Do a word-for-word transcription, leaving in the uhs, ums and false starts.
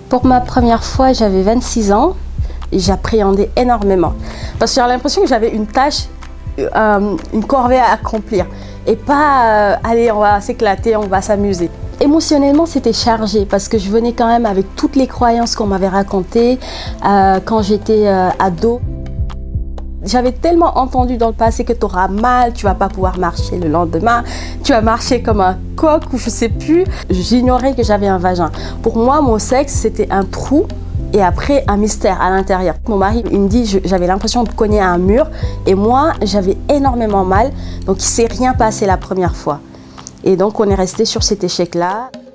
Pour ma première fois, j'avais vingt-six ans et j'appréhendais énormément. Parce que j'avais l'impression que j'avais une tâche, euh, une corvée à accomplir. Et pas, euh, allez, on va s'éclater, on va s'amuser. Émotionnellement, c'était chargé parce que je venais quand même avec toutes les croyances qu'on m'avait racontées euh, quand j'étais euh, ado. J'avais tellement entendu dans le passé que tu auras mal, tu vas pas pouvoir marcher le lendemain, tu vas marcher comme un coq ou je sais plus. J'ignorais que j'avais un vagin. Pour moi, mon sexe, c'était un trou et après un mystère à l'intérieur. Mon mari, il me dit, j'avais l'impression de cogner à un mur et moi, j'avais énormément mal. Donc, il s'est rien passé la première fois. Et donc, on est resté sur cet échec-là.